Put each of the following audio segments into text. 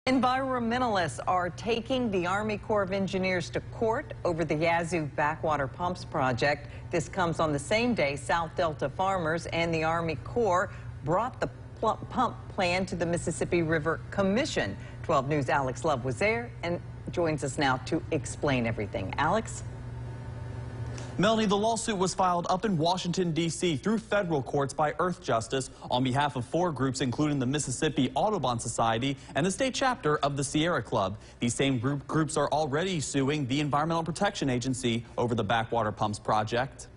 Environmentalists are taking the Army Corps of Engineers to court over the Yazoo Backwater Pumps project. This comes on the same day South Delta farmers and the Army Corps brought the pump plan to the Mississippi River Commission. 12 News' Alex Love was there and joins us now to explain everything. Alex? Melanie, the lawsuit was filed up in Washington, D.C. through federal courts by Earthjustice on behalf of 4 groups, including the Mississippi Audubon Society and the state chapter of the Sierra Club. These same groups are already suing the Environmental Protection Agency over the Backwater Pumps project.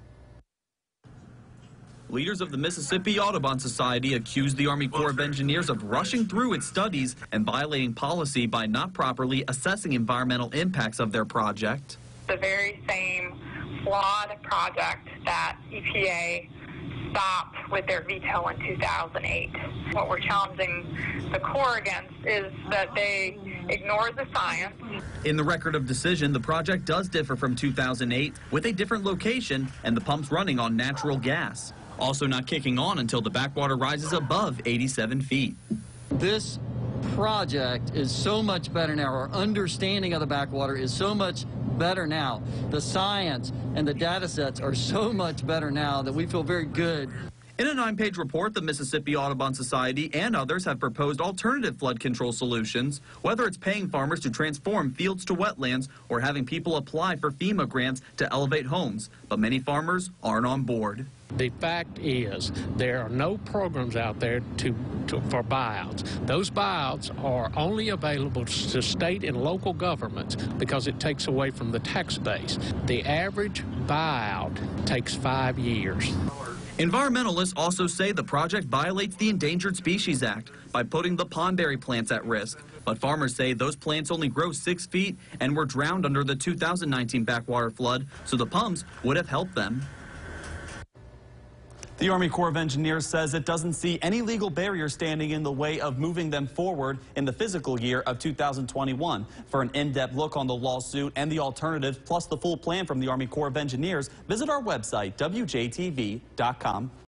Leaders of the Mississippi Audubon Society accused the Army Corps of Engineers of rushing through its studies and violating policy by not properly assessing environmental impacts of their project. The very same flawed project that EPA stopped with their veto in 2008. What we're challenging the Corps against is that they ignore the science. In the record of decision, the project does differ from 2008 with a different location and the pumps running on natural gas. Also not kicking on until the backwater rises above 87 feet. This project is so much better now. Our understanding of the backwater is so much better now. The science and the data sets are so much better now that we feel very good. In a 9-page report, the Mississippi Audubon Society and others have proposed alternative flood control solutions, whether it's paying farmers to transform fields to wetlands or having people apply for FEMA grants to elevate homes. But many farmers aren't on board. The fact is there are no programs out there for buyouts. Those buyouts are only available to state and local governments because it takes away from the tax base. The average buyout takes 5 years. Environmentalists also say the project violates the Endangered Species Act by putting the pondberry plants at risk. But farmers say those plants only grow 6 feet and were drowned under the 2019 backwater flood, so the pumps would have helped them. The Army Corps of Engineers says it doesn't see any legal barrier standing in the way of moving them forward in the fiscal year of 2021. For an in-depth look on the lawsuit and the alternatives, plus the full plan from the Army Corps of Engineers, visit our website, WJTV.com.